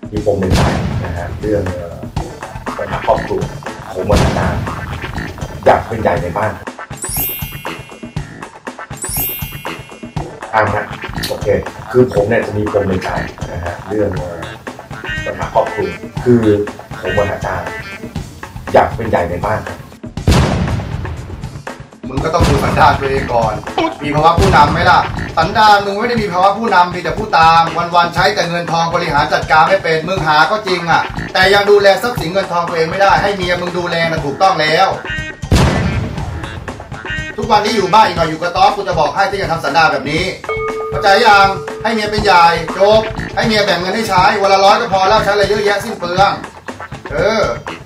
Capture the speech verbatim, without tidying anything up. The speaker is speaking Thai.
มีปมในใจนะฮะเรื่องปัญหาครอบครัวผมวันนาอยากเป็นใหญ่ในบ้านอ่านะโอเคคือผมเนี่ยจะมีปมในใจนะฮะเรื่องปัญหาครอบครัวคือผมวันนาอยากเป็นใหญ่ในบ้านมึงก็ต้องดูสันดานตัวเองก่อนมีภาวะผู้นำไหมล่ะสันดานมึงไม่ได้มีภาวะผู้นำมีแต่ผู้ตามวันๆใช้แต่เงินทองบริหารจัดการไม่เป็นมึงหาก็จริงอ่ะแต่ยังดูแลทรัพย์สินเงินทองตัวเองไม่ได้ให้เมียมึงดูแลนะถูกต้องแล้วทุกวันนี้อยู่บ้านอีกหน่อยอยู่กระต๊อบกูจะบอกให้ที่จะทำสันดานแบบนี้เข้าใจยังให้เมียเป็นใหญ่จบให้เมียแบ่งเงินให้ใช้วันละร้อยก็พอแล้วใช้อะไรเยอะแยะสิ้นเปลืองเออ